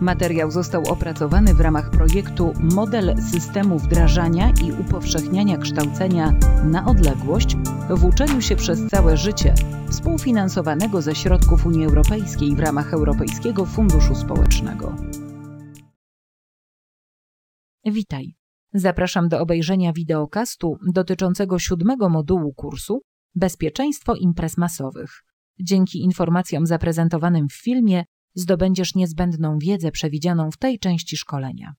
Materiał został opracowany w ramach projektu Model systemu wdrażania i upowszechniania kształcenia na odległość w uczeniu się przez całe życie, współfinansowanego ze środków Unii Europejskiej w ramach Europejskiego Funduszu Społecznego. Witaj. Zapraszam do obejrzenia wideokastu dotyczącego 7. modułu kursu Bezpieczeństwo imprez masowych. Dzięki informacjom zaprezentowanym w filmie zdobędziesz niezbędną wiedzę przewidzianą w tej części szkolenia.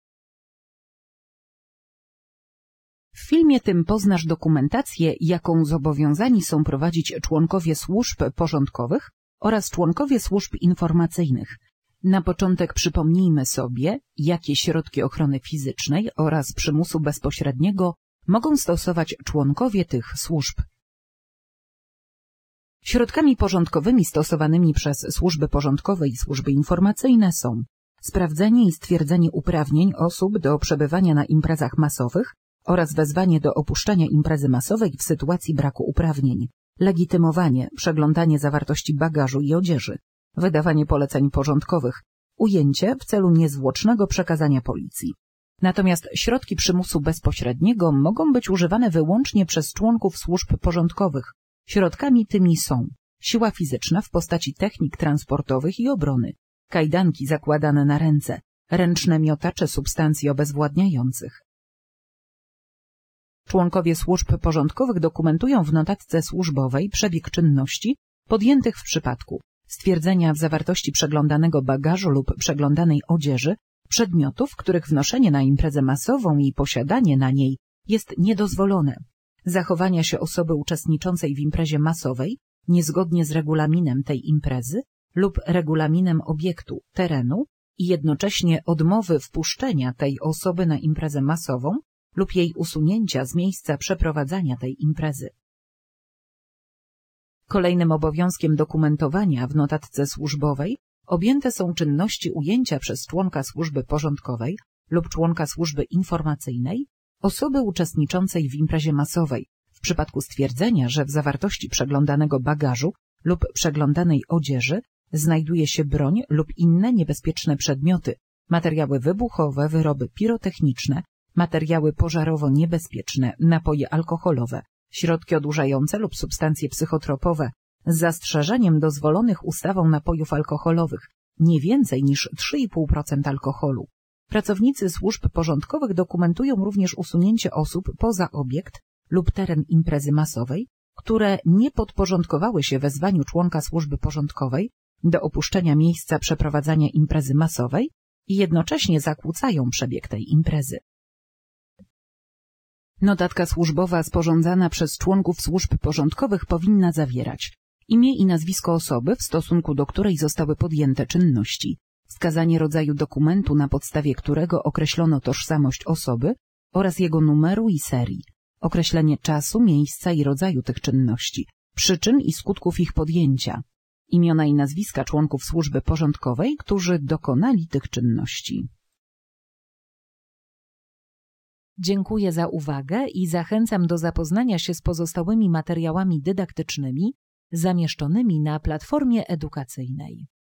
W filmie tym poznasz dokumentację, jaką zobowiązani są prowadzić członkowie służb porządkowych oraz członkowie służb informacyjnych. Na początek przypomnijmy sobie, jakie środki ochrony fizycznej oraz przymusu bezpośredniego mogą stosować członkowie tych służb. Środkami porządkowymi stosowanymi przez służby porządkowe i służby informacyjne są sprawdzenie i stwierdzenie uprawnień osób do przebywania na imprezach masowych oraz wezwanie do opuszczenia imprezy masowej w sytuacji braku uprawnień, legitymowanie, przeglądanie zawartości bagażu i odzieży, wydawanie poleceń porządkowych, ujęcie w celu niezwłocznego przekazania policji. Natomiast środki przymusu bezpośredniego mogą być używane wyłącznie przez członków służb porządkowych. Środkami tymi są siła fizyczna w postaci technik transportowych i obrony, kajdanki zakładane na ręce, ręczne miotacze substancji obezwładniających. Członkowie służb porządkowych dokumentują w notatce służbowej przebieg czynności podjętych w przypadku stwierdzenia w zawartości przeglądanego bagażu lub przeglądanej odzieży przedmiotów, których wnoszenie na imprezę masową i posiadanie na niej jest niedozwolone, zachowania się osoby uczestniczącej w imprezie masowej niezgodnie z regulaminem tej imprezy lub regulaminem obiektu, terenu i jednocześnie odmowy wpuszczenia tej osoby na imprezę masową lub jej usunięcia z miejsca przeprowadzania tej imprezy. Kolejnym obowiązkiem dokumentowania w notatce służbowej objęte są czynności ujęcia przez członka służby porządkowej lub członka służby informacyjnej osoby uczestniczącej w imprezie masowej w przypadku stwierdzenia, że w zawartości przeglądanego bagażu lub przeglądanej odzieży znajduje się broń lub inne niebezpieczne przedmioty, materiały wybuchowe, wyroby pirotechniczne, materiały pożarowo-niebezpieczne, napoje alkoholowe, środki odurzające lub substancje psychotropowe, z zastrzeżeniem dozwolonych ustawą napojów alkoholowych, nie więcej niż 3,5% alkoholu. Pracownicy służb porządkowych dokumentują również usunięcie osób poza obiekt lub teren imprezy masowej, które nie podporządkowały się wezwaniu członka służby porządkowej do opuszczenia miejsca przeprowadzania imprezy masowej i jednocześnie zakłócają przebieg tej imprezy. Notatka służbowa sporządzana przez członków służb porządkowych powinna zawierać imię i nazwisko osoby, w stosunku do której zostały podjęte czynności, wskazanie rodzaju dokumentu, na podstawie którego określono tożsamość osoby oraz jego numeru i serii, określenie czasu, miejsca i rodzaju tych czynności, przyczyn i skutków ich podjęcia, imiona i nazwiska członków służby porządkowej, którzy dokonali tych czynności. Dziękuję za uwagę i zachęcam do zapoznania się z pozostałymi materiałami dydaktycznymi zamieszczonymi na platformie edukacyjnej.